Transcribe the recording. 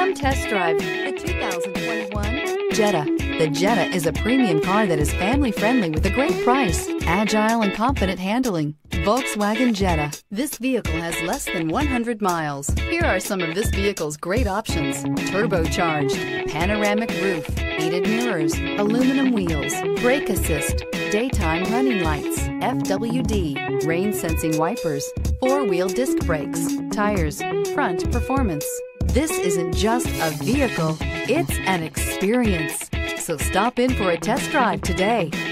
Come test drive the 2021 Jetta. The Jetta is a premium car that is family-friendly with a great price, agile and confident handling. Volkswagen Jetta. This vehicle has less than 100 miles. Here are some of this vehicle's great options: turbocharged, panoramic roof, heated mirrors, aluminum wheels, brake assist, daytime running lights, FWD, rain sensing wipers, four-wheel disc brakes, tires, front performance. This isn't just a vehicle, it's an experience. So stop in for a test drive today.